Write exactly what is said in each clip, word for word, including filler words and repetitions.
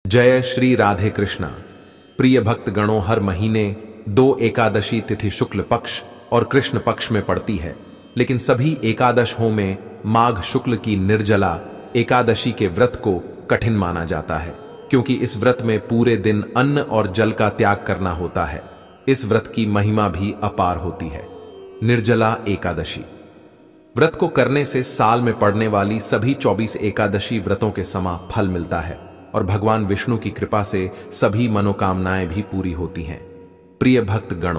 जय श्री राधे कृष्णा। प्रिय भक्त गणों, हर महीने दो एकादशी तिथि शुक्ल पक्ष और कृष्ण पक्ष में पड़ती है, लेकिन सभी एकादशों में माघ शुक्ल की निर्जला एकादशी के व्रत को कठिन माना जाता है, क्योंकि इस व्रत में पूरे दिन अन्न और जल का त्याग करना होता है। इस व्रत की महिमा भी अपार होती है। निर्जला एकादशी व्रत को करने से साल में पड़ने वाली सभी चौबीस एकादशी व्रतों के समा फल मिलता है और भगवान विष्णु की कृपा से सभी मनोकामनाएं भी पूरी होती हैं। प्रिय भक्त गणों,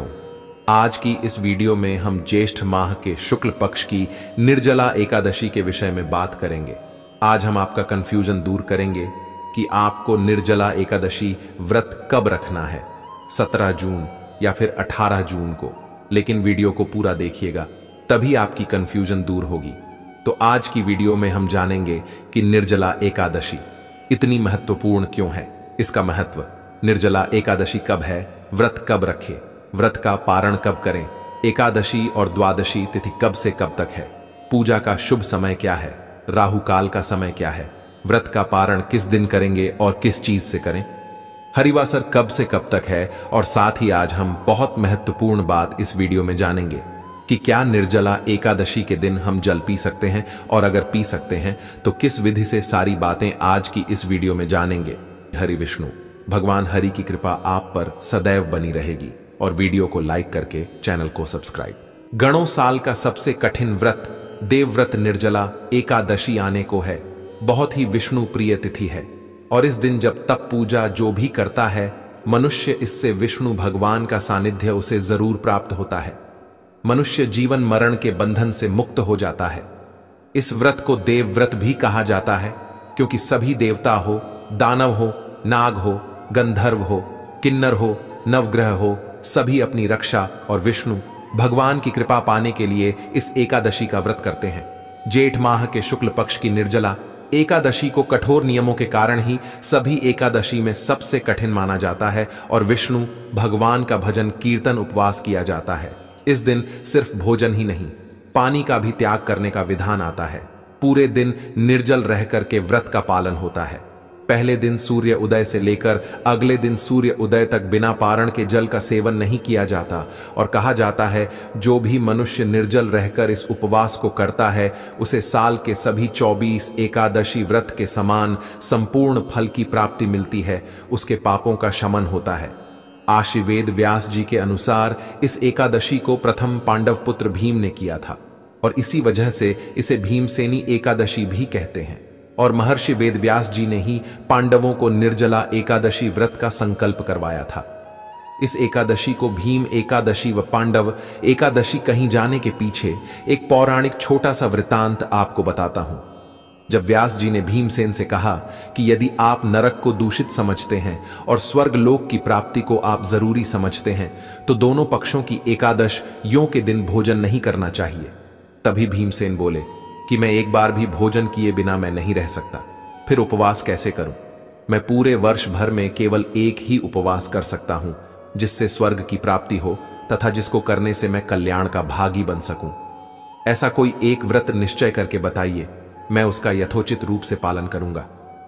आज की इस वीडियो में हम ज्येष्ठ माह के शुक्ल पक्ष की निर्जला एकादशी के विषय में बात करेंगे। आज हम आपका कंफ्यूजन दूर करेंगे कि आपको निर्जला एकादशी व्रत कब रखना है, सत्रह जून या फिर अठारह जून को। लेकिन वीडियो को पूरा देखिएगा, तभी आपकी कंफ्यूजन दूर होगी। तो आज की वीडियो में हम जानेंगे कि निर्जला एकादशी इतनी महत्वपूर्ण क्यों है, इसका महत्व, निर्जला एकादशी कब है, व्रत कब रखें, व्रत का पारण कब करें, एकादशी और द्वादशी तिथि कब से कब तक है, पूजा का शुभ समय क्या है, राहु काल का समय क्या है, व्रत का पारण किस दिन करेंगे और किस चीज से करें, हरिवासर कब से कब तक है। और साथ ही आज हम बहुत महत्वपूर्ण बात इस वीडियो में जानेंगे कि क्या निर्जला एकादशी के दिन हम जल पी सकते हैं, और अगर पी सकते हैं तो किस विधि से। सारी बातें आज की इस वीडियो में जानेंगे। हरि विष्णु, भगवान हरि की कृपा आप पर सदैव बनी रहेगी। और वीडियो को लाइक करके चैनल को सब्सक्राइब। गणों, साल का सबसे कठिन व्रत देवव्रत निर्जला एकादशी आने को है। बहुत ही विष्णु प्रिय तिथि है और इस दिन जब तप पूजा जो भी करता है मनुष्य, इससे विष्णु भगवान का सानिध्य उसे जरूर प्राप्त होता है। मनुष्य जीवन मरण के बंधन से मुक्त हो जाता है। इस व्रत को देव व्रत भी कहा जाता है, क्योंकि सभी देवता हो, दानव हो, नाग हो, गंधर्व हो, किन्नर हो, नवग्रह हो, सभी अपनी रक्षा और विष्णु भगवान की कृपा पाने के लिए इस एकादशी का व्रत करते हैं। जेठ माह के शुक्ल पक्ष की निर्जला एकादशी को कठोर नियमों के कारण ही सभी एकादशी में सबसे कठिन माना जाता है और विष्णु भगवान का भजन कीर्तन उपवास किया जाता है। इस दिन सिर्फ भोजन ही नहीं, पानी का भी त्याग करने का विधान आता है। पूरे दिन निर्जल रह करके व्रत का पालन होता है। पहले दिन सूर्य उदय से लेकर अगले दिन सूर्य उदय तक बिना पारण के जल का सेवन नहीं किया जाता और कहा जाता है जो भी मनुष्य निर्जल रहकर इस उपवास को करता है उसे साल के सभी चौबीस एकादशी व्रत के समान संपूर्ण फल की प्राप्ति मिलती है, उसके पापों का शमन होता है। आशीवेद व्यास जी के अनुसार इस एकादशी को प्रथम पांडव पुत्र भीम ने किया था और इसी वजह से इसे भीमसेनी एकादशी भी कहते हैं। और महर्षि वेद व्यास जी ने ही पांडवों को निर्जला एकादशी व्रत का संकल्प करवाया था। इस एकादशी को भीम एकादशी व पांडव एकादशी कहीं जाने के पीछे एक पौराणिक छोटा सा वृतांत आपको बताता हूं। जब व्यास जी ने भीमसेन से कहा कि यदि आप नरक को दूषित समझते हैं और स्वर्ग लोक की प्राप्ति को आप जरूरी समझते हैं तो दोनों पक्षों की एकादश यों के दिन भोजन नहीं करना चाहिए। तभी भीमसेन बोले कि मैं एक बार भी भोजन किए बिना मैं नहीं रह सकता, फिर उपवास कैसे करूं? मैं पूरे वर्ष भर में केवल एक ही उपवास कर सकता हूं जिससे स्वर्ग की प्राप्ति हो तथा जिसको करने से मैं कल्याण का भागी बन सकूं। ऐसा कोई एक व्रत निश्चय करके बताइए, मैं उसका यथोचित रूप से पालन करूंगा।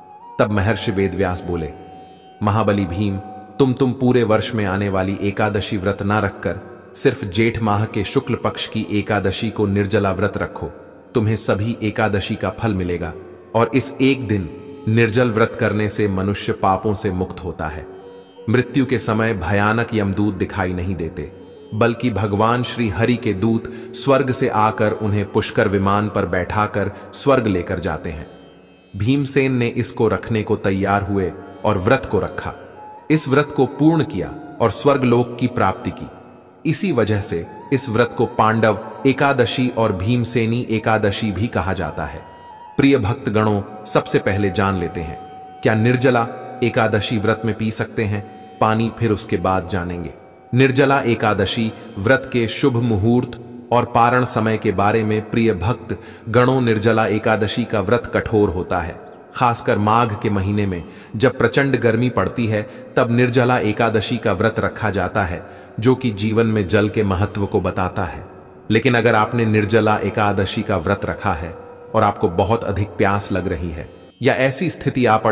तब महर्षि वेदव्यास बोले, महाबली भीम, तुम तुम पूरे वर्ष में आने वाली एकादशी व्रत ना रखकर सिर्फ जेठ माह के शुक्ल पक्ष की एकादशी को निर्जला व्रत रखो, तुम्हें सभी एकादशी का फल मिलेगा। और इस एक दिन निर्जल व्रत करने से मनुष्य पापों से मुक्त होता है। मृत्यु के समय भयानक यमदूत दिखाई नहीं देते, बल्कि भगवान श्री हरि के दूत स्वर्ग से आकर उन्हें पुष्कर विमान पर बैठाकर स्वर्ग लेकर जाते हैं। भीमसेन ने इसको रखने को तैयार हुए और व्रत को रखा। इस व्रत को पूर्ण किया और स्वर्गलोक की प्राप्ति की। इसी वजह से इस व्रत को पांडव एकादशी और भीमसेनी एकादशी भी कहा जाता है। प्रिय भक्त गणों, सबसे पहले जान लेते हैं क्या निर्जला एकादशी व्रत में पी सकते हैं पानी, फिर उसके बाद जानेंगे निर्जला एकादशी व्रत के शुभ मुहूर्त और पारण समय के बारे में। प्रिय भक्त गणों, निर्जला एकादशी का व्रत कठोर होता है। खासकर माघ के महीने में जब प्रचंड गर्मी पड़ती है तब निर्जला एकादशी का व्रत रखा जाता है, जो कि जीवन में जल के महत्व को बताता है। लेकिन अगर आपने निर्जला एकादशी का व्रत रखा है और आपको बहुत अधिक प्यास लग रही है या ऐसी स्थिति आ पड़े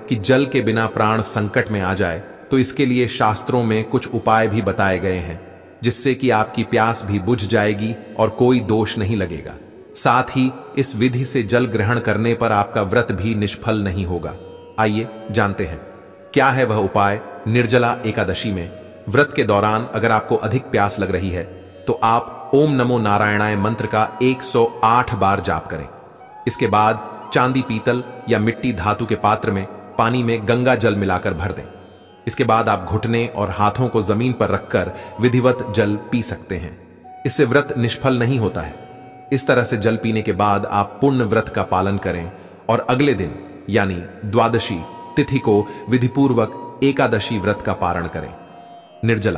कि जल के बिना प्राण संकट में आ जाए, तो इसके लिए शास्त्रों में कुछ उपाय भी बताए गए हैं, जिससे कि आपकी प्यास भी बुझ जाएगी और कोई दोष नहीं लगेगा। साथ ही इस विधि से जल ग्रहण करने पर आपका व्रत भी निष्फल नहीं होगा। आइए जानते हैं क्या है वह उपाय। निर्जला एकादशी में व्रत के दौरान अगर आपको अधिक प्यास लग रही है तो आप ओम नमो नारायणाय मंत्र का एक सौ आठ बार जाप करें। इसके बाद चांदी, पीतल या मिट्टी धातु के पात्र में पानी में गंगा जल मिलाकर भर दें। इसके बाद आप घुटने और हाथों को जमीन पर रखकर विधिवत जल पी सकते हैं। इससे व्रत निष्फल नहीं होता है। इस तरह से जल पीने के बाद आप पूर्ण व्रत का पालन करें और अगले दिन यानी द्वादशी तिथि को विधिपूर्वक एकादशी व्रत का पारण करें। निर्जला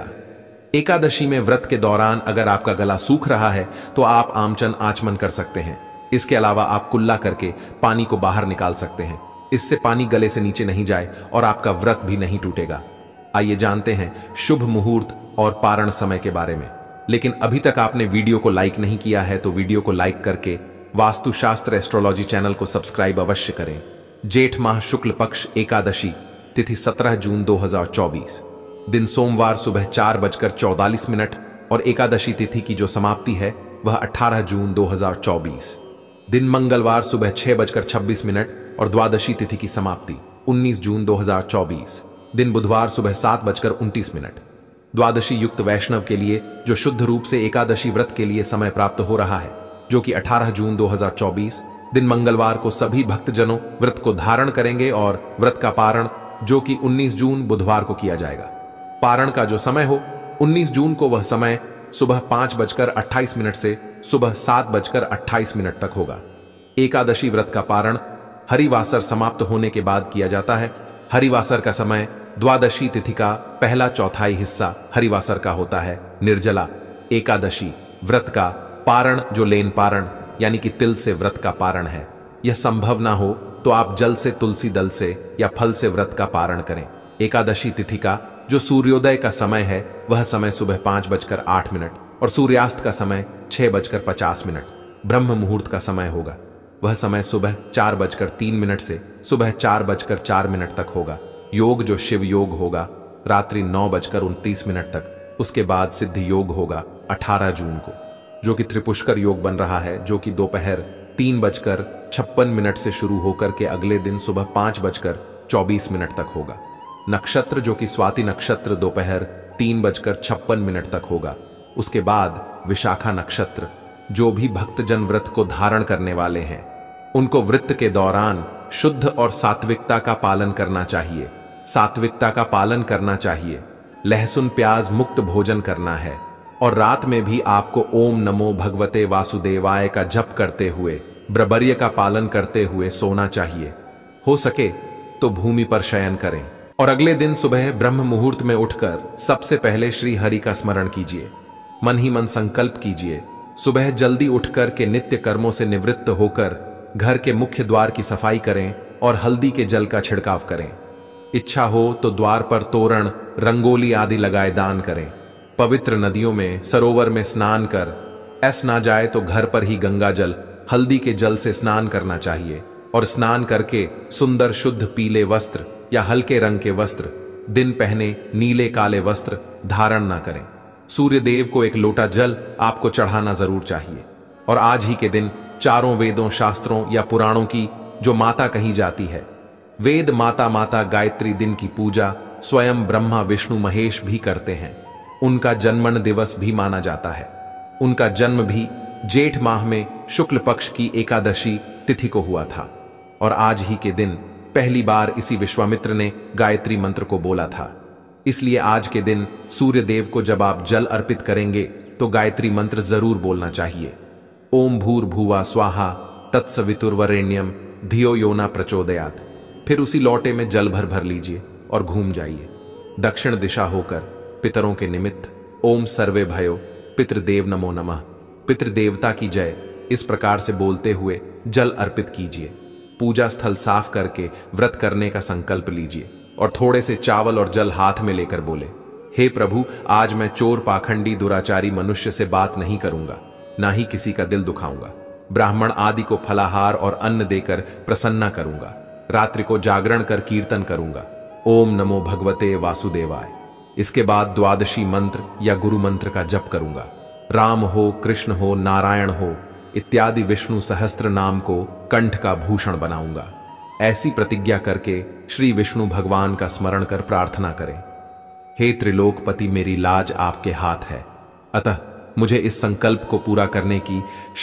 एकादशी में व्रत के दौरान अगर आपका गला सूख रहा है तो आप आमचन आचमन कर सकते हैं। इसके अलावा आप कुल्ला करके पानी को बाहर निकाल सकते हैं। इससे पानी गले से नीचे नहीं जाए और आपका व्रत भी नहीं टूटेगा। आइए जानते हैं शुभ मुहूर्त और पारण समय के बारे में। लेकिन अभी तक आपने वीडियो को लाइक नहीं किया है तो वीडियो को लाइक करके वास्तुशास्त्र एस्ट्रोलॉजी चैनल को सब्सक्राइब अवश्य करें। जेठ माह शुक्ल पक्ष एकादशी तिथि सत्रह जून दो हजार चौबीस, दिन सोमवार सुबह चार बजकर चौवालीस मिनट और एकादशी तिथि की जो समाप्ति है वह अठारह जून दो हजार चौबीस, दिन मंगलवार सुबह छह बजकर छब्बीस मिनट और द्वादशी तिथि की समाप्ति उन्नीस जून दो हजार चौबीस, दिन बुधवार सुबह सात बजकर उनतीस मिनट। द्वादशी युक्त वैष्णव के लिए जो शुद्ध रूप से एकादशी व्रत के लिए समय प्राप्त हो रहा है, जो कि अठारह जून दो हजार चौबीस दिन मंगलवार को सभी भक्तजनों व्रत को धारण करेंगे और व्रत का पारण जो कि उन्नीस जून बुधवार को किया जाएगा। पारण का जो समय हो उन्नीस जून को वह समय सुबह पांच बजकर अट्ठाईस मिनट से सुबह सात बजकर अट्ठाईस मिनट तक होगा। एकादशी व्रत का पारण हरिवासर समाप्त होने के बाद किया जाता है। हरिवासर का समय द्वादशी तिथि का पहला चौथाई हिस्सा हरिवासर का होता है। निर्जला एकादशी व्रत का पारण जो लेन पारण यानी कि तिल से व्रत का पारण है, यह संभव ना हो तो आप जल से, तुलसी दल से या फल से व्रत का पारण करें। एकादशी तिथि का जो सूर्योदय का समय है वह समय सुबह पांच बजकर आठ मिनट और सूर्यास्त का समय छह बजकर पचास मिनट। ब्रह्म मुहूर्त का समय होगा, वह समय सुबह चार बजकर तीन मिनट से सुबह चार बजकर चार मिनट तक होगा। योग जो शिव योग होगा रात्रि नौ बजकर उनतीस मिनट तक। उसके बाद सिद्ध योग होगा अठारह जून को, जो कि त्रिपुष्कर योग बन रहा है, जो कि दोपहर तीन बजकर छप्पन मिनट से शुरू होकर के अगले दिन सुबह पांच बजकर चौबीस मिनट तक होगा। नक्षत्र जो कि स्वाति नक्षत्र दोपहर तीन बजकर छप्पन मिनट तक होगा। उसके बाद विशाखा नक्षत्र। जो भी भक्तजन व्रत को धारण करने वाले हैं उनको व्रत के दौरान शुद्ध और सात्विकता का पालन करना चाहिए। सात्विकता का पालन करना चाहिए, लहसुन प्याज मुक्त भोजन करना है और रात में भी आपको ओम नमो भगवते वासुदेवाय का जप करते हुए ब्रह्मचर्य का पालन करते हुए सोना चाहिए। हो सके तो भूमि पर शयन करें और अगले दिन सुबह ब्रह्म मुहूर्त में उठकर सबसे पहले श्री हरि का स्मरण कीजिए। मन ही मन संकल्प कीजिए। सुबह जल्दी उठकर के नित्य कर्मों से निवृत्त होकर घर के मुख्य द्वार की सफाई करें और हल्दी के जल का छिड़काव करें। इच्छा हो तो द्वार पर तोरण, रंगोली आदि लगाए दान करें। पवित्र नदियों में, सरोवर में स्नान कर, ऐसा ना जाए तो घर पर ही गंगा जल, हल्दी के जल से स्नान करना चाहिए और स्नान करके सुंदर शुद्ध पीले वस्त्र या हल्के रंग के वस्त्र, दिन पहने नीले काले वस्त्र धारण ना करें। सूर्य देव को एक लोटा जल आपको चढ़ाना जरूर चाहिए। और आज ही के दिन चारों वेदों, शास्त्रों या पुराणों की जो माता कही जाती है, वेद माता माता गायत्री दिन की पूजा स्वयं ब्रह्मा विष्णु महेश भी करते हैं। उनका जन्मन दिवस भी माना जाता है। उनका जन्म भी जेठ माह में शुक्ल पक्ष की एकादशी तिथि को हुआ था और आज ही के दिन पहली बार इसी विश्वामित्र ने गायत्री मंत्र को बोला था। इसलिए आज के दिन सूर्य देव को जब आप जल अर्पित करेंगे तो गायत्री मंत्र जरूर बोलना चाहिए। ओम भूर्भुवा स्वाहा तत्सवितुर्वरेण्यम धियो यो न प्रचोदयात्। फिर उसी लोटे में जल भर भर लीजिए और घूम जाइए दक्षिण दिशा होकर पितरों के निमित्त। ओम सर्वे भयो पितृदेव नमो नमः, पितृदेवता की जय, इस प्रकार से बोलते हुए जल अर्पित कीजिए। पूजा स्थल साफ करके व्रत करने का संकल्प लीजिए और थोड़े से चावल और जल हाथ में लेकर बोले, हे प्रभु, आज मैं चोर, पाखंडी, दुराचारी मनुष्य से बात नहीं करूंगा, ना ही किसी का दिल दुखाऊंगा। ब्राह्मण आदि को फलाहार और अन्न देकर प्रसन्न करूंगा। रात्रि को जागरण कर कीर्तन करूंगा, ओम नमो भगवते वासुदेवाय। इसके बाद द्वादशी मंत्र या गुरु मंत्र का जप करूंगा। राम हो, कृष्ण हो, नारायण हो इत्यादि विष्णु सहस्त्र नाम को कंठ का भूषण बनाऊंगा। ऐसी प्रतिज्ञा करके श्री विष्णु भगवान का स्मरण कर प्रार्थना करें, हे त्रिलोकपति, मेरी लाज आपके हाथ है, अतः मुझे इस संकल्प को पूरा करने की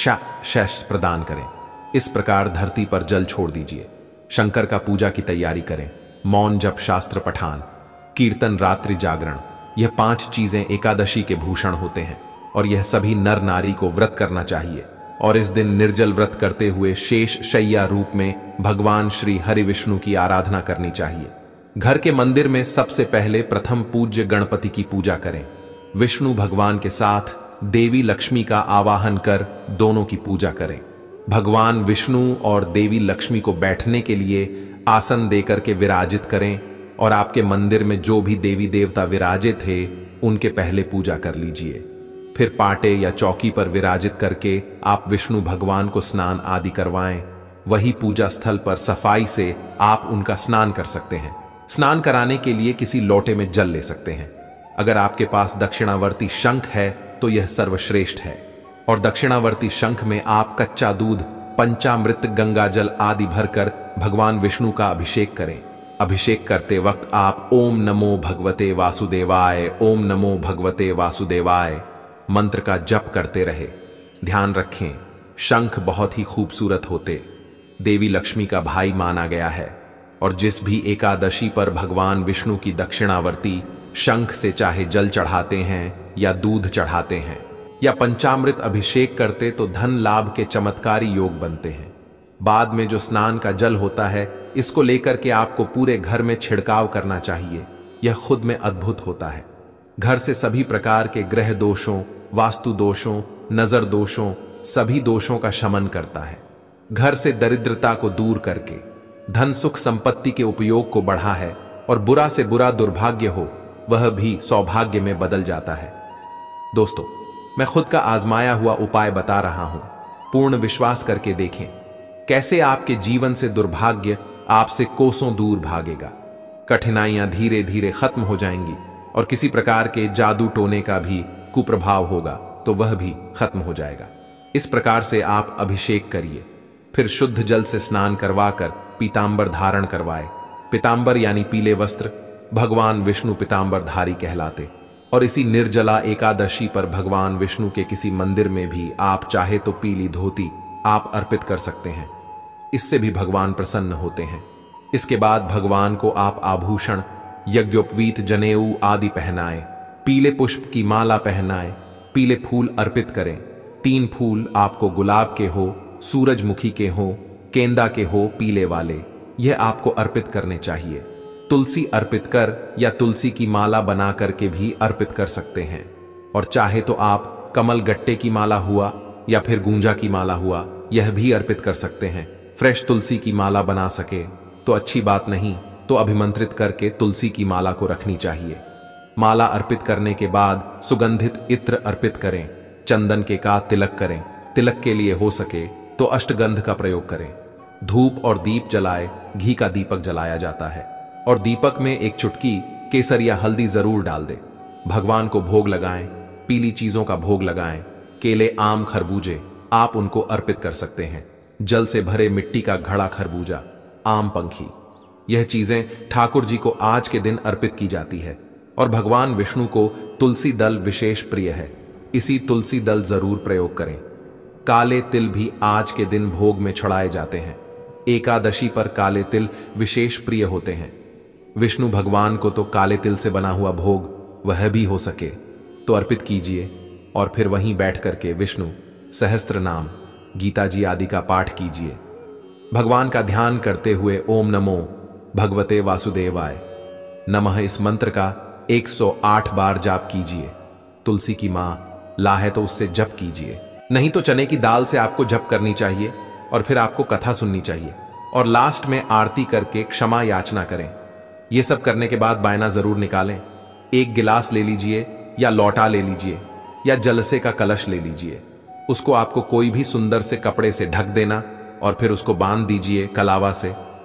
शेष प्रदान करें। इस प्रकार धरती पर जल छोड़ दीजिए। शंकर का पूजा की तैयारी करें। मौन जप, शास्त्र पठान, कीर्तन, रात्रि जागरण, यह पांच चीजें एकादशी के भूषण होते हैं और यह सभी नर नारी को व्रत करना चाहिए। और इस दिन निर्जल व्रत करते हुए शेष शैया रूप में भगवान श्री हरि विष्णु की आराधना करनी चाहिए। घर के मंदिर में सबसे पहले प्रथम पूज्य गणपति की पूजा करें। विष्णु भगवान के साथ देवी लक्ष्मी का आवाहन कर दोनों की पूजा करें। भगवान विष्णु और देवी लक्ष्मी को बैठने के लिए आसन देकर के विराजित करें और आपके मंदिर में जो भी देवी देवता विराजित थे उनके पहले पूजा कर लीजिए। फिर पाटे या चौकी पर विराजित करके आप विष्णु भगवान को स्नान आदि करवाएं। वही पूजा स्थल पर सफाई से आप उनका स्नान कर सकते हैं। स्नान कराने के लिए किसी लोटे में जल ले सकते हैं। अगर आपके पास दक्षिणावर्ती शंख है तो यह सर्वश्रेष्ठ है। और दक्षिणावर्ती शंख में आप कच्चा दूध, पंचामृत, गंगा जल आदि भरकर भगवान विष्णु का अभिषेक करें। अभिषेक करते वक्त आप ओम नमो भगवते वासुदेवाय, ओम नमो भगवते वासुदेवाय मंत्र का जप करते रहे। ध्यान रखें, शंख बहुत ही खूबसूरत होते देवी लक्ष्मी का भाई माना गया है और जिस भी एकादशी पर भगवान विष्णु की दक्षिणावर्ती शंख से चाहे जल चढ़ाते हैं या दूध चढ़ाते हैं या पंचामृत अभिषेक करते तो धन लाभ के चमत्कारी योग बनते हैं। बाद में जो स्नान का जल होता है इसको लेकर के आपको पूरे घर में छिड़काव करना चाहिए। यह खुद में अद्भुत होता है। घर से सभी प्रकार के ग्रह दोषों, वास्तु दोषों, नजर दोषों, सभी दोषों का शमन करता है। घर से दरिद्रता को दूर करके धन सुख संपत्ति के उपयोग को बढ़ा है और बुरा से बुरा दुर्भाग्य हो वह भी सौभाग्य में बदल जाता है। दोस्तों, मैं खुद का आजमाया हुआ उपाय बता रहा हूं। पूर्ण विश्वास करके देखें कैसे आपके जीवन से दुर्भाग्य आपसे कोसों दूर भागेगा। कठिनाइयां धीरे धीरे खत्म हो जाएंगी और किसी प्रकार के जादू टोने का भी कुप्रभाव होगा तो वह भी खत्म हो जाएगा। इस प्रकार से आप अभिषेक करिए, फिर शुद्ध जल से स्नान करवाकर पीतांबर धारण करवाए। पीतांबर यानी पीले वस्त्र भगवान विष्णु पीतांबरधारी कहलाते। और इसी निर्जला एकादशी पर भगवान विष्णु के किसी मंदिर में भी आप चाहे तो पीली धोती आप अर्पित कर सकते हैं। इससे भी भगवान प्रसन्न होते हैं। इसके बाद भगवान को आप आभूषण, यज्ञोपवीत, जनेऊ आदि पहनाएं, पीले पुष्प की माला पहनाएं, पीले फूल अर्पित करें। तीन फूल आपको गुलाब के हो, सूरजमुखी के हो, केंदा के हो, पीले वाले, यह आपको अर्पित करने चाहिए। तुलसी अर्पित कर या तुलसी की माला बना करके भी अर्पित कर सकते हैं। और चाहे तो आप कमल गट्टे की माला हुआ या फिर गूंजा की माला हुआ यह भी अर्पित कर सकते हैं। फ्रेश तुलसी की माला बना सके तो अच्छी बात, नहीं तो अभिमंत्रित करके तुलसी की माला को रखनी चाहिए। माला अर्पित करने के बाद सुगंधित इत्र अर्पित करें। चंदन के का तिलक करें। तिलक के लिए हो सके तो अष्टगंध का प्रयोग करें। धूप और दीप जलाए, घी का दीपक जलाया जाता है और दीपक में एक चुटकी केसर या हल्दी जरूर डाल दे। भगवान को भोग लगाएं, पीली चीजों का भोग लगाएं। केले, आम, खरबूजे आप उनको अर्पित कर सकते हैं। जल से भरे मिट्टी का घड़ा खरबूजा, आम पंखी, यह चीजें ठाकुर जी को आज के दिन अर्पित की जाती है। और भगवान विष्णु को तुलसी दल विशेष प्रिय है, इसी तुलसी दल जरूर प्रयोग करें। काले तिल भी आज के दिन भोग में चढ़ाए जाते हैं। एकादशी पर काले तिल विशेष प्रिय होते हैं। विष्णु भगवान को तो काले तिल से बना हुआ भोग वह भी हो सके तो अर्पित कीजिए और फिर वहीं बैठ करके विष्णु सहस्त्र नाम, गीता जी आदि का पाठ कीजिए। भगवान का ध्यान करते हुए ओम नमो भगवते वासुदेवाय नमः इस मंत्र का एक सौ आठ बार जाप कीजिए। तुलसी की मां ला है तो उससे जप कीजिए, नहीं तो चने की दाल से आपको जप करनी चाहिए और फिर आपको कथा सुननी चाहिए और लास्ट में आरती करके क्षमा याचना करें। यह सब करने के बाद बायना जरूर निकालें। एक गिलास ले लीजिए या लौटा ले लीजिए या जलसे का कलश ले लीजिए। उसको आपको कोई भी सुंदर से कपड़े से ढक देना और फिर उसको बांध दीजिए कलावा से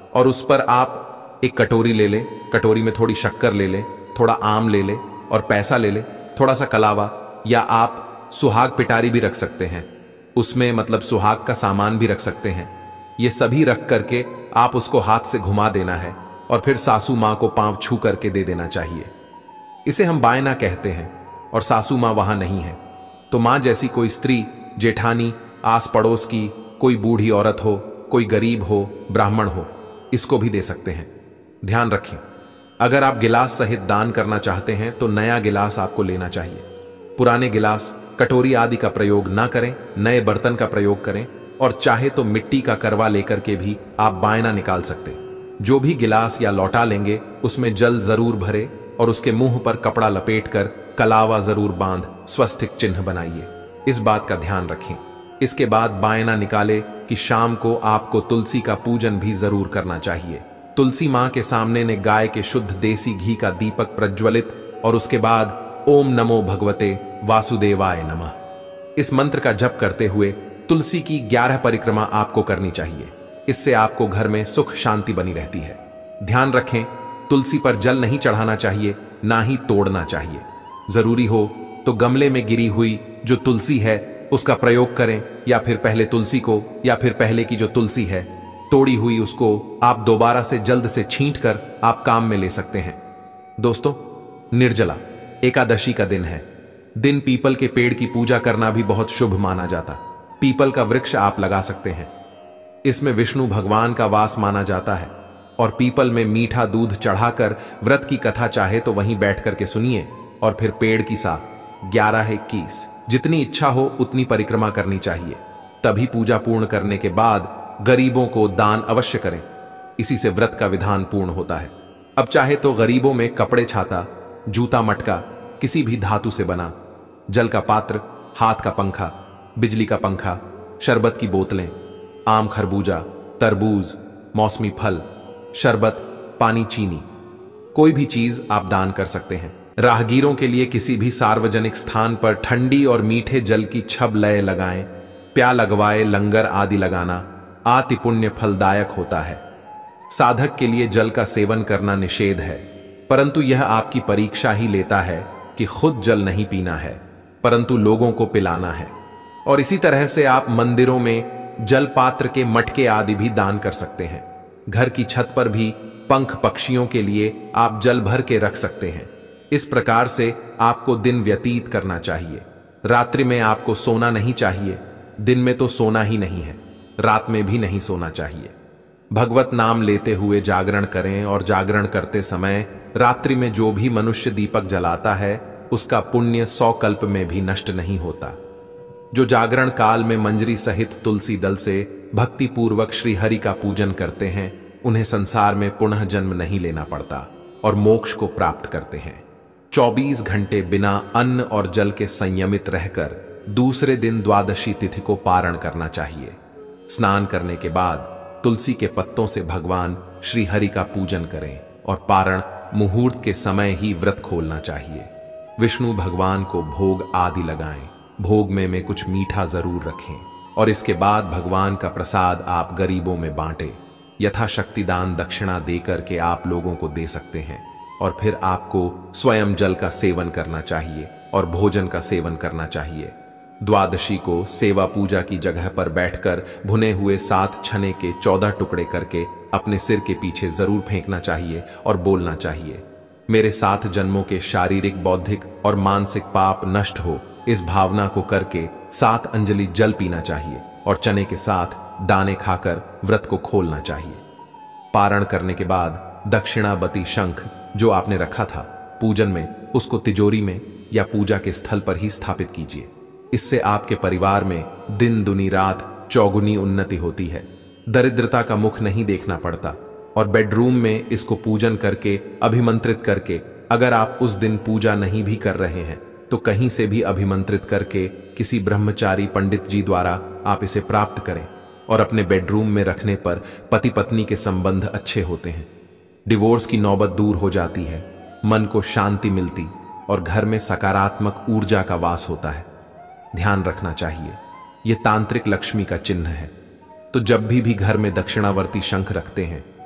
और उस पर आप एक कटोरी ले लें, कटोरी में थोड़ी शक्कर ले लें, थोड़ा आम ले लें और पैसा ले लें, थोड़ा सा कलावा, या आप सुहाग पिटारी भी रख सकते हैं, उसमें मतलब सुहाग का सामान भी रख सकते हैं। ये सभी रख करके आप उसको हाथ से घुमा देना है और फिर सासू माँ को पांव छू करके दे देना चाहिए। इसे हम बायना कहते हैं और सासू माँ वहां नहीं है तो माँ जैसी कोई स्त्री, जेठानी, आस पड़ोस की कोई बूढ़ी औरत हो, कोई गरीब हो, ब्राह्मण हो, इसको भी दे सकते हैं। ध्यान रखें, अगर आप गिलास सहित दान करना चाहते हैं तो नया गिलास आपको लेना चाहिए। पुराने गिलास, कटोरी आदि का प्रयोग ना करें, नए बर्तन का प्रयोग करें और चाहे तो मिट्टी का करवा लेकर के भी आप बायना निकाल सकते। जो भी गिलास या लौटा लेंगे उसमें जल जरूर भरे और उसके मुंह पर कपड़ा लपेटकर कलावा जरूर बांध स्वस्तिक चिन्ह बनाइए। इस बात का ध्यान रखें। इसके बाद बायना निकाले कि शाम को आपको तुलसी का पूजन भी जरूर करना चाहिए। तुलसी मां के सामने ने गाय के शुद्ध देसी घी का दीपक प्रज्वलित और उसके बाद ओम नमो भगवते वासुदेवाय नमः इस मंत्र का जप करते हुए तुलसी की ग्यारह परिक्रमा आपको करनी चाहिए। इससे आपको घर में सुख शांति बनी रहती है। ध्यान रखें, तुलसी पर जल नहीं चढ़ाना चाहिए, ना ही तोड़ना चाहिए। जरूरी हो तो गमले में गिरी हुई जो तुलसी है उसका प्रयोग करें, या फिर पहले तुलसी को या फिर पहले की जो तुलसी है तोड़ी हुई उसको आप दोबारा से जल्द से छींट कर आप काम में ले सकते हैं। दोस्तों, निर्जला एकादशी का दिन है। दिन पीपल के पेड़ की पूजा करना भी बहुत शुभ माना जाता। पीपल का वृक्ष आप लगा सकते हैं। इसमें विष्णु भगवान का वास माना जाता है और पीपल में मीठा दूध चढ़ाकर व्रत की कथा चाहे तो वहीं बैठ करके सुनिए और फिर पेड़ की सा ग्यारह है इक्कीस जितनी इच्छा हो उतनी परिक्रमा करनी चाहिए। तभी पूजा पूर्ण करने के बाद गरीबों को दान अवश्य करें। इसी से व्रत का विधान पूर्ण होता है। अब चाहे तो गरीबों में कपड़े छाता, जूता मटका किसी भी धातु से बना, जल का पात्र, हाथ का पंखा, बिजली का पंखा, शरबत की बोतलें, आम, खरबूजा, तरबूज, मौसमी फल, शरबत, पानी, चीनी, कोई भी चीज आप दान कर सकते हैं। राहगीरों के लिए किसी भी सार्वजनिक स्थान पर ठंडी और मीठे जल की छब लय लगाएं, प्या लगवाए, लंगर आदि लगाना अति पुण्य फलदायक होता है। साधक के लिए जल का सेवन करना निषेध है, परंतु यह आपकी परीक्षा ही लेता है कि खुद जल नहीं पीना है परंतु लोगों को पिलाना है। और इसी तरह से आप मंदिरों में जल पात्र के मटके आदि भी दान कर सकते हैं। घर की छत पर भी पंख पक्षियों के लिए आप जल भर के रख सकते हैं। इस प्रकार से आपको दिन व्यतीत करना चाहिए। रात्रि में आपको सोना नहीं चाहिए। दिन में तो सोना ही नहीं है, रात में भी नहीं सोना चाहिए। भगवत नाम लेते हुए जागरण करें और जागरण करते समय रात्रि में जो भी मनुष्य दीपक जलाता है उसका पुण्य सौ कल्प में भी नष्ट नहीं होता। जो जागरण काल में मंजरी सहित तुलसी दल से भक्ति पूर्वक श्री हरि का पूजन करते हैं उन्हें संसार में पुनः जन्म नहीं लेना पड़ता और मोक्ष को प्राप्त करते हैं। चौबीस घंटे बिना अन्न और जल के संयमित रहकर दूसरे दिन द्वादशी तिथि को पारण करना चाहिए। स्नान करने के बाद तुलसी के पत्तों से भगवान श्री हरि का पूजन करें और पारण मुहूर्त के समय ही व्रत खोलना चाहिए। विष्णु भगवान को भोग आदि लगाएं। भोग में में कुछ मीठा जरूर रखें और इसके बाद भगवान का प्रसाद आप गरीबों में बांटें। यथाशक्ति दान दक्षिणा देकर के आप लोगों को दे सकते हैं और फिर आपको स्वयं जल का सेवन करना चाहिए और भोजन का सेवन करना चाहिए। द्वादशी को सेवा पूजा की जगह पर बैठकर भुने हुए सात छने के चौदह टुकड़े करके अपने सिर के पीछे जरूर फेंकना चाहिए और बोलना चाहिए, मेरे सात जन्मों के शारीरिक, बौद्धिक और मानसिक पाप नष्ट हो। इस भावना को करके सात अंजलि जल पीना चाहिए और चने के साथ दाने खाकर व्रत को खोलना चाहिए। पारण करने के बाद दक्षिणाबती शंख जो आपने रखा था पूजन में उसको तिजोरी में या पूजा के स्थल पर ही स्थापित कीजिए। इससे आपके परिवार में दिन दुनी रात चौगुनी उन्नति होती है। दरिद्रता का मुख नहीं देखना पड़ता और बेडरूम में इसको पूजन करके अभिमंत्रित करके, अगर आप उस दिन पूजा नहीं भी कर रहे हैं तो कहीं से भी अभिमंत्रित करके किसी ब्रह्मचारी पंडित जी द्वारा आप इसे प्राप्त करें और अपने बेडरूम में रखने पर पति पत्नी के संबंध अच्छे होते हैं। डिवोर्स की नौबत दूर हो जाती है, मन को शांति मिलती और घर में सकारात्मक ऊर्जा का वास होता है। ध्यान रखना चाहिए, यह तांत्रिक लक्ष्मी का चिन्ह है। तो जब भी भी घर में दक्षिणावर्ती शंख रखते हैं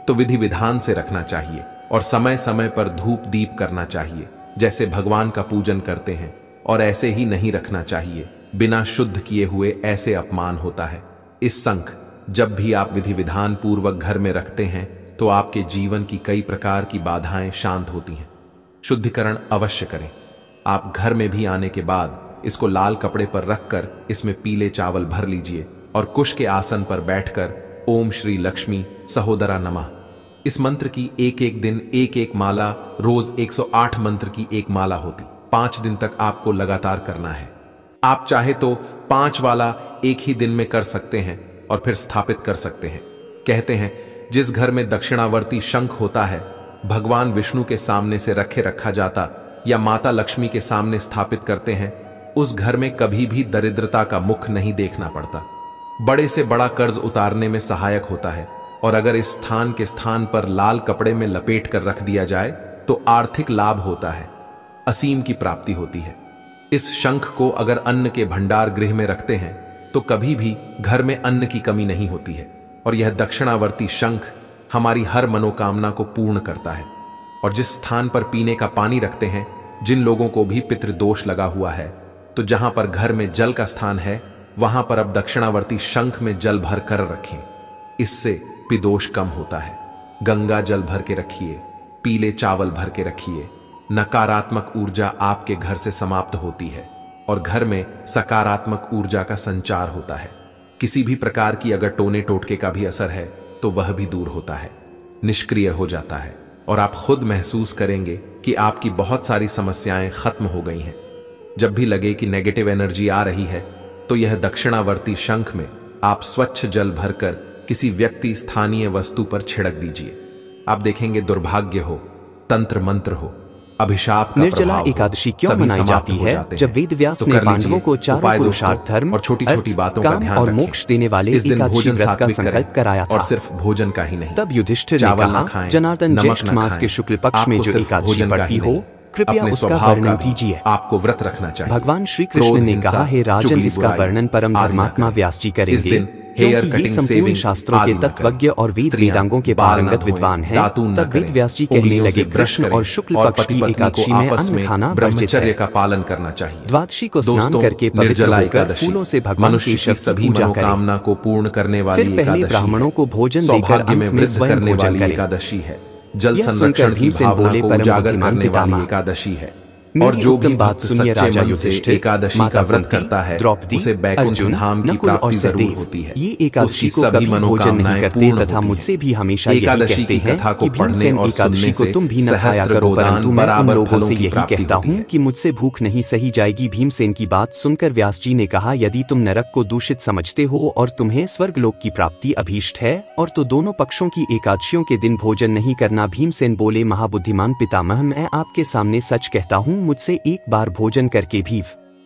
तो विधि विधान से रखना चाहिए और समय समय पर धूप दीप करना चाहिए, जैसे भगवान का पूजन करते हैं। और ऐसे ही नहीं रखना चाहिए, बिना शुद्ध किए हुए ऐसे अपमान होता है। इस शंख जब भी आप विधि विधान पूर्वक घर में रखते हैं तो आपके जीवन की कई प्रकार की बाधाएं शांत होती हैं। शुद्धिकरण अवश्य करें। आप घर में भी आने के बाद इसको लाल कपड़े पर रखकर इसमें पीले चावल भर लीजिए और कुश के आसन पर बैठकर ओम श्री लक्ष्मी सहोदरा नमः इस मंत्र की एक एक दिन एक एक माला, रोज एक सौ आठ मंत्र की एक माला होती, पांच दिन तक आपको लगातार करना है। आप चाहे तो पांच वाला एक ही दिन में कर सकते हैं और फिर स्थापित कर सकते हैं। कहते हैं जिस घर में दक्षिणावर्ती शंख होता है, भगवान विष्णु के सामने से रखे रखा जाता या माता लक्ष्मी के सामने स्थापित करते हैं, उस घर में कभी भी दरिद्रता का मुख नहीं देखना पड़ता। बड़े से बड़ा कर्ज उतारने में सहायक होता है। और अगर इस स्थान के स्थान पर लाल कपड़े में लपेट कर रख दिया जाए तो आर्थिक लाभ होता है, असीम की प्राप्ति होती है। इस शंख को अगर अन्न के भंडार गृह में रखते हैं तो कभी भी घर में अन्न की कमी नहीं होती है। और यह दक्षिणावर्ती शंख हमारी हर मनोकामना को पूर्ण करता है। और जिस स्थान पर पीने का पानी रखते हैं, जिन लोगों को भी पितृदोष लगा हुआ है, तो जहां पर घर में जल का स्थान है वहां पर अब दक्षिणावर्ती शंख में जल भर कर रखें। इससे पिदोष कम होता है। गंगा जल भर के रखिए, पीले चावल भर के रखिए। नकारात्मक ऊर्जा आपके घर से समाप्त होती है और घर में सकारात्मक ऊर्जा का संचार होता है। किसी भी प्रकार की अगर टोने टोटके का भी असर है तो वह भी दूर होता है, निष्क्रिय हो जाता है और आप खुद महसूस करेंगे कि आपकी बहुत सारी समस्याएं खत्म हो गई हैं। जब भी लगे कि नेगेटिव एनर्जी आ रही है तो यह दक्षिणावर्ती शंख में आप स्वच्छ जल भरकर किसी व्यक्ति स्थानीय वस्तु पर छिड़क दीजिए। आप देखेंगे दुर्भाग्य हो, तंत्र मंत्र हो, अभिशाप का निर्जला एकादशी क्यों मनाई जाती है? जब वेद व्यास ने पांडवों को चारों पुरुषार्थ, धर्म और छोटी छोटी बातों का ध्यान और मोक्ष देने वाले एकादशी व्रत का संकल्प कराया था। और सिर्फ भोजन का ही नहीं, तब युधिष्ठिर ने कहा, जनार्दन ज्येष्ठ मास के शुक्ल पक्ष में जो एकादशी पड़ती हो, कृपया उसका वर्णन कीजिए। आपको व्रत रखना चाहिए। भगवान श्री कृष्ण ने कहा, हे राजन, इसका वर्णन परम धर्मात्मा व्यास जी करेंगे, क्योंकि ये संपूर्ण शास्त्रों के तत्वज्ञ और वेद वेदांगों के पारंगत विद्वान हैं। तब वेद व्यास जी कहने लगे, कृष्ण और शुक्ल पक्ष की एकादशी में अन्न खाना वर्जित है। का पालन करना चाहिए। द्वादशी को स्नान करके पवित्र होकर फूलों से भगवान की सभी मनोकामना को पूर्ण करने वाली फिर पहले ब्राह्मणों को भोजन देकर अंत में स्वयं भोजन करें। एकादशी है जल संरक्षण की भावना को उजागर करने वाली एकादशी है। और जो भी बात सुनिए, राजा युधिष्ठिर एकादशी का व्रत करता है उसे बैकुंठ धाम की प्राप्ति जरूर होती है। ये एकादशी को कभी भोजन नहीं करते तथा मुझसे भी हमेशा यही कहते हैं कि भीमसेन एकादशी को तुम भी न खाया करो, परंतु मैं उन लोगों से यही कहता हूँ कि मुझसे भूख नहीं सही जाएगी। भीमसेन की बात सुनकर व्यास जी ने कहा, यदि तुम नरक को दूषित समझते हो और तुम्हें स्वर्गलोक की प्राप्ति अभीष्ट है और तो दोनों पक्षों की एकादशियों के दिन भोजन नहीं करना। भीमसेन बोले, महाबुद्धिमान पितामह, मैं आपके सामने सच कहता हूँ, मुझसे एक बार भोजन करके भी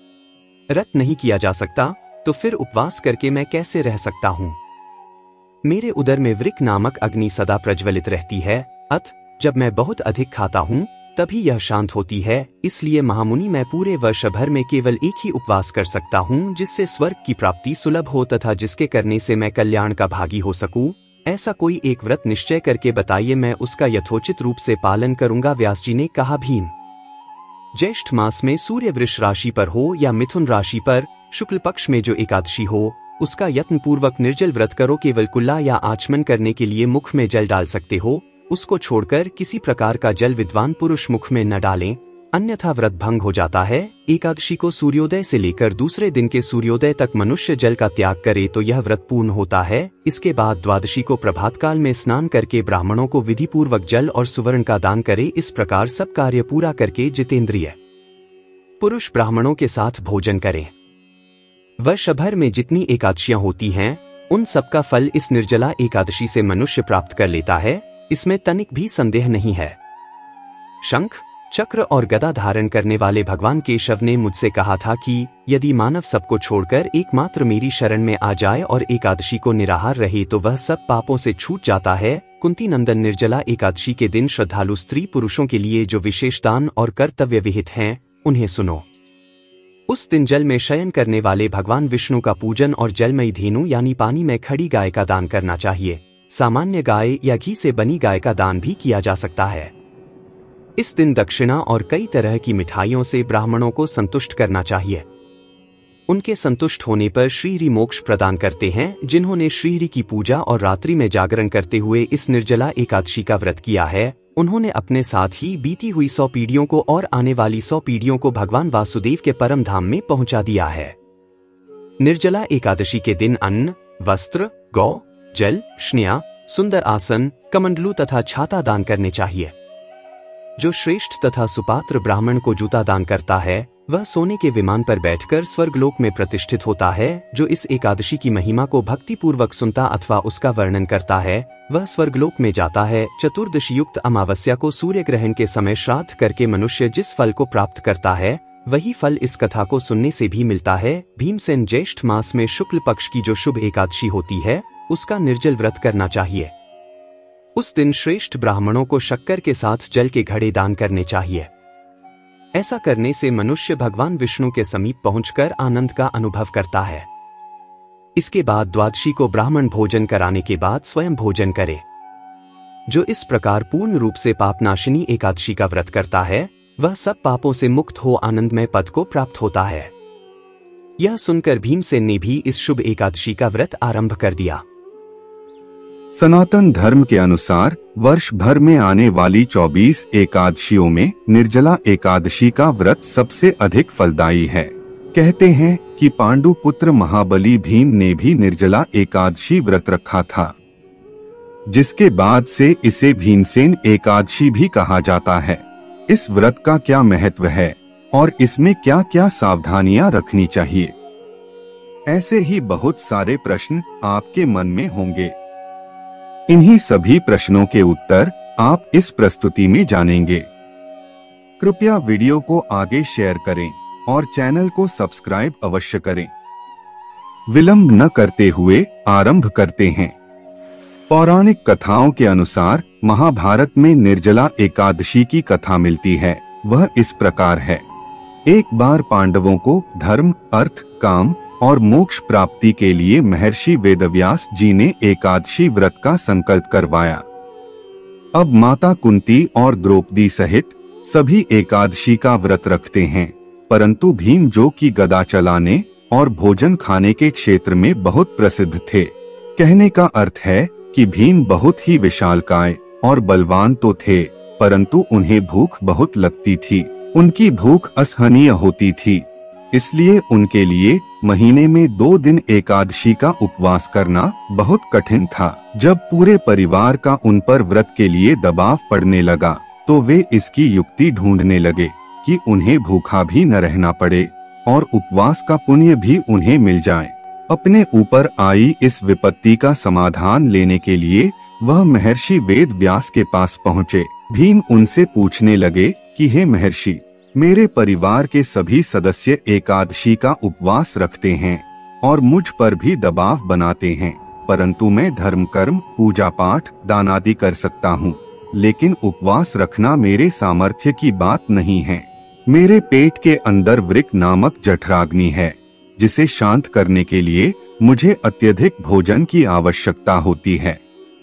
व्रत नहीं किया जा सकता, तो फिर उपवास करके मैं कैसे रह सकता हूं? मेरे उदर में वृक नामक अग्नि सदा प्रज्वलित रहती है, अत जब मैं बहुत अधिक खाता हूं तभी यह शांत होती है। इसलिए महामुनि, मैं पूरे वर्ष भर में केवल एक ही उपवास कर सकता हूं, जिससे स्वर्ग की प्राप्ति सुलभ हो तथा जिसके करने से मैं कल्याण का भागी हो सकूं। ऐसा कोई एक व्रत निश्चय करके बताइए, मैं उसका यथोचित रूप से पालन करूंगा। व्यास जी ने कहा, भीम, ज्येष्ठ मास में सूर्य वृष राशि पर हो या मिथुन राशि पर शुक्ल पक्ष में जो एकादशी हो, उसका यत्न पूर्वक निर्जल व्रत करो। केवल कुल्ला या आचमन करने के लिए मुख में जल डाल सकते हो, उसको छोड़कर किसी प्रकार का जल विद्वान पुरुष मुख में न डालें, अन्यथा व्रत भंग हो जाता है। एकादशी को सूर्योदय से लेकर दूसरे दिन के सूर्योदय तक मनुष्य जल का त्याग करे तो यह व्रत पूर्ण होता है। इसके बाद द्वादशी को प्रभात काल में स्नान करके ब्राह्मणों को विधि पूर्वक जल और सुवर्ण का दान करे। इस प्रकार सब कार्य पूरा करके जितेंद्रिय पुरुष ब्राह्मणों के साथ भोजन करें। वर्ष भर में जितनी एकादशियां होती हैं, उन सबका फल इस निर्जला एकादशी से मनुष्य प्राप्त कर लेता है, इसमें तनिक भी संदेह नहीं है। शंख, चक्र और गदा धारण करने वाले भगवान केशव ने मुझसे कहा था कि यदि मानव सबको छोड़कर एकमात्र मेरी शरण में आ जाए और एकादशी को निराहार रहे तो वह सब पापों से छूट जाता है। कुंती नंदन, निर्जला एकादशी के दिन श्रद्धालु स्त्री पुरुषों के लिए जो विशेष दान और कर्तव्य विहित हैं, उन्हें सुनो। उस दिन जल में शयन करने वाले भगवान विष्णु का पूजन और जलमयी धेनु यानी पानी में खड़ी गाय का दान करना चाहिए। सामान्य गाय या घी से बनी गाय का दान भी किया जा सकता है। इस दिन दक्षिणा और कई तरह की मिठाइयों से ब्राह्मणों को संतुष्ट करना चाहिए। उनके संतुष्ट होने पर श्रीहरि मोक्ष प्रदान करते हैं। जिन्होंने श्रीहरि की पूजा और रात्रि में जागरण करते हुए इस निर्जला एकादशी का व्रत किया है, उन्होंने अपने साथ ही बीती हुई सौ पीढ़ियों को और आने वाली सौ पीढ़ियों को भगवान वासुदेव के परम धाम में पहुंचा दिया है। निर्जला एकादशी के दिन अन्न, वस्त्र, गौ, जल, स्नेह, सुंदर आसन, कमंडलू तथा छाता दान करने चाहिए। जो श्रेष्ठ तथा सुपात्र ब्राह्मण को जूता दान करता है, वह सोने के विमान पर बैठकर स्वर्गलोक में प्रतिष्ठित होता है। जो इस एकादशी की महिमा को भक्तिपूर्वक सुनता अथवा उसका वर्णन करता है, वह स्वर्गलोक में जाता है। चतुर्दशी युक्त अमावस्या को सूर्य ग्रहण के समय श्राद्ध करके मनुष्य जिस फल को प्राप्त करता है, वही फल इस कथा को सुनने से भी मिलता है। भीमसेन ज्येष्ठ मास में शुक्ल पक्ष की जो शुभ एकादशी होती है, उसका निर्जल व्रत करना चाहिए। उस दिन श्रेष्ठ ब्राह्मणों को शक्कर के साथ जल के घड़े दान करने चाहिए। ऐसा करने से मनुष्य भगवान विष्णु के समीप पहुंचकर आनंद का अनुभव करता है। इसके बाद द्वादशी को ब्राह्मण भोजन कराने के बाद स्वयं भोजन करे। जो इस प्रकार पूर्ण रूप से पापनाशिनी एकादशी का व्रत करता है, वह सब पापों से मुक्त हो आनंदमय पद को प्राप्त होता है। यह सुनकर भीमसेन ने भी इस शुभ एकादशी का व्रत आरंभ कर दिया। सनातन धर्म के अनुसार वर्ष भर में आने वाली चौबीस एकादशियों में निर्जला एकादशी का व्रत सबसे अधिक फलदायी है। कहते हैं कि पांडु पुत्र महाबली भीम ने भी निर्जला एकादशी व्रत रखा था, जिसके बाद से इसे भीमसेन एकादशी भी कहा जाता है। इस व्रत का क्या महत्व है और इसमें क्या क्या सावधानियां रखनी चाहिए, ऐसे ही बहुत सारे प्रश्न आपके मन में होंगे। इन्हीं सभी प्रश्नों के उत्तर आप इस प्रस्तुति में जानेंगे। कृपया वीडियो को आगे शेयर करें और चैनल को सब्सक्राइब अवश्य करें। विलंब न करते हुए आरंभ करते हैं। पौराणिक कथाओं के अनुसार महाभारत में निर्जला एकादशी की कथा मिलती है। वह इस प्रकार है। एक बार पांडवों को धर्म, अर्थ, काम और मोक्ष प्राप्ति के लिए महर्षि वेदव्यास जी ने एकादशी व्रत का संकल्प करवाया। अब माता कुंती और द्रौपदी सहित सभी एकादशी का व्रत रखते हैं, परंतु भीम जो कि गदा चलाने और भोजन खाने के क्षेत्र में बहुत प्रसिद्ध थे। कहने का अर्थ है कि भीम बहुत ही विशालकाय और बलवान तो थे, परंतु उन्हें भूख बहुत लगती थी। उनकी भूख असहनीय होती थी, इसलिए उनके लिए महीने में दो दिन एकादशी का उपवास करना बहुत कठिन था। जब पूरे परिवार का उन पर व्रत के लिए दबाव पड़ने लगा, तो वे इसकी युक्ति ढूंढने लगे कि उन्हें भूखा भी न रहना पड़े और उपवास का पुण्य भी उन्हें मिल जाए। अपने ऊपर आई इस विपत्ति का समाधान लेने के लिए वह महर्षि वेद व्यास के पास पहुँचे। भीम उनसे पूछने लगे कि हे महर्षि, मेरे परिवार के सभी सदस्य एकादशी का उपवास रखते हैं और मुझ पर भी दबाव बनाते हैं, परंतु मैं धर्म कर्म, पूजा पाठ, दान आदि कर सकता हूँ, लेकिन उपवास रखना मेरे सामर्थ्य की बात नहीं है। मेरे पेट के अंदर वृक नामक जठराग्नि है, जिसे शांत करने के लिए मुझे अत्यधिक भोजन की आवश्यकता होती है,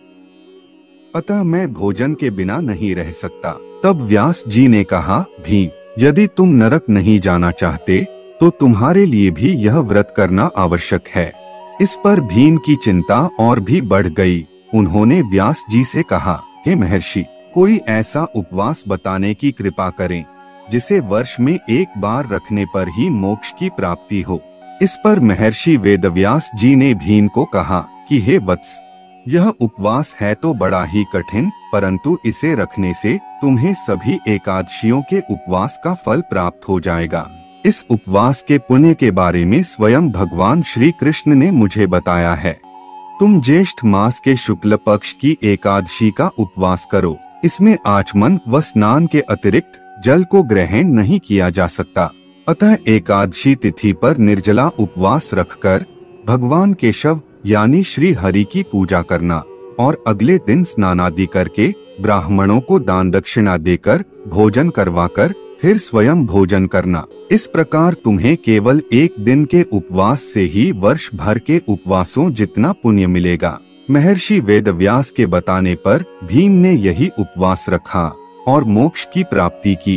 अतः मैं भोजन के बिना नहीं रह सकता। तब व्यास जी ने कहा, भीम, यदि तुम नरक नहीं जाना चाहते तो तुम्हारे लिए भी यह व्रत करना आवश्यक है। इस पर भीम की चिंता और भी बढ़ गई। उन्होंने व्यास जी से कहा, हे महर्षि, कोई ऐसा उपवास बताने की कृपा करें जिसे वर्ष में एक बार रखने पर ही मोक्ष की प्राप्ति हो। इस पर महर्षि वेदव्यास जी ने भीम को कहा कि हे वत्स, यह उपवास है तो बड़ा ही कठिन, परंतु इसे रखने से तुम्हें सभी एकादशियों के उपवास का फल प्राप्त हो जाएगा। इस उपवास के पुण्य के बारे में स्वयं भगवान श्री कृष्ण ने मुझे बताया है। तुम ज्येष्ठ मास के शुक्ल पक्ष की एकादशी का उपवास करो। इसमें आचमन व स्नान के अतिरिक्त जल को ग्रहण नहीं किया जा सकता, अतः एकादशी तिथि पर निर्जला उपवास रखकर भगवान केशव यानी श्री हरि की पूजा करना और अगले दिन स्नानादि करके ब्राह्मणों को दान दक्षिणा देकर भोजन करवाकर फिर स्वयं भोजन करना। इस प्रकार तुम्हें केवल एक दिन के उपवास से ही वर्ष भर के उपवासों जितना पुण्य मिलेगा। महर्षि वेदव्यास के बताने पर भीम ने यही उपवास रखा और मोक्ष की प्राप्ति की।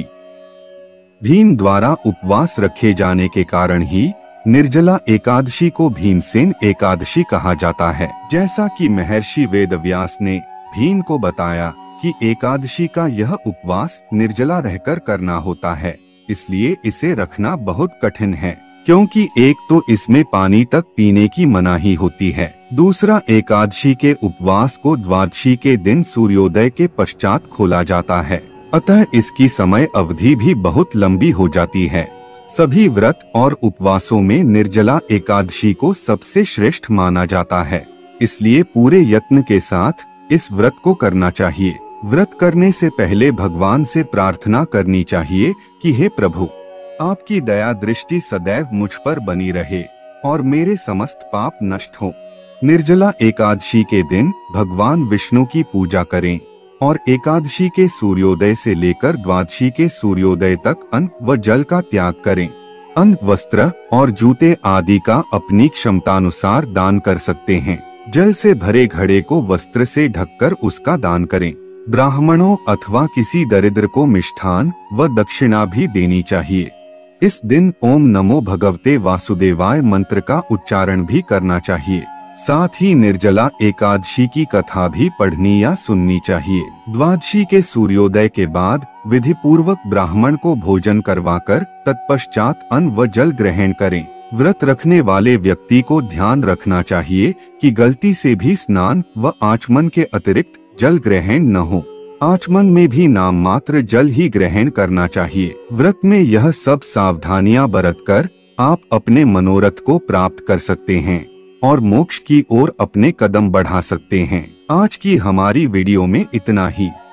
भीम द्वारा उपवास रखे जाने के कारण ही निर्जला एकादशी को भीमसेन एकादशी कहा जाता है। जैसा कि महर्षि वेदव्यास ने भीम को बताया कि एकादशी का यह उपवास निर्जला रहकर करना होता है, इसलिए इसे रखना बहुत कठिन है, क्योंकि एक तो इसमें पानी तक पीने की मनाही होती है, दूसरा एकादशी के उपवास को द्वादशी के दिन सूर्योदय के पश्चात खोला जाता है, अतः इसकी समय अवधि भी बहुत लंबी हो जाती है। सभी व्रत और उपवासों में निर्जला एकादशी को सबसे श्रेष्ठ माना जाता है, इसलिए पूरे यत्न के साथ इस व्रत को करना चाहिए। व्रत करने से पहले भगवान से प्रार्थना करनी चाहिए कि हे प्रभु, आपकी दया दृष्टि सदैव मुझ पर बनी रहे और मेरे समस्त पाप नष्ट हो। निर्जला एकादशी के दिन भगवान विष्णु की पूजा करें और एकादशी के सूर्योदय से लेकर द्वादशी के सूर्योदय तक अन्न व जल का त्याग करें। अन्न, वस्त्र और जूते आदि का अपनी क्षमतानुसार दान कर सकते हैं। जल से भरे घड़े को वस्त्र से ढककर उसका दान करें। ब्राह्मणों अथवा किसी दरिद्र को मिष्ठान व दक्षिणा भी देनी चाहिए। इस दिन ओम नमो भगवते वासुदेवाय मंत्र का उच्चारण भी करना चाहिए। साथ ही निर्जला एकादशी की कथा भी पढ़नी या सुननी चाहिए। द्वादशी के सूर्योदय के बाद विधि पूर्वक ब्राह्मण को भोजन करवाकर तत्पश्चात अन्न व जल ग्रहण करें। व्रत रखने वाले व्यक्ति को ध्यान रखना चाहिए कि गलती से भी स्नान व आचमन के अतिरिक्त जल ग्रहण न हो। आचमन में भी नाम मात्र जल ही ग्रहण करना चाहिए। व्रत में यह सब सावधानियां बरतकर आप अपने मनोरथ को प्राप्त कर सकते हैं और मोक्ष की ओर अपने कदम बढ़ा सकते हैं। आज की हमारी वीडियो में इतना ही।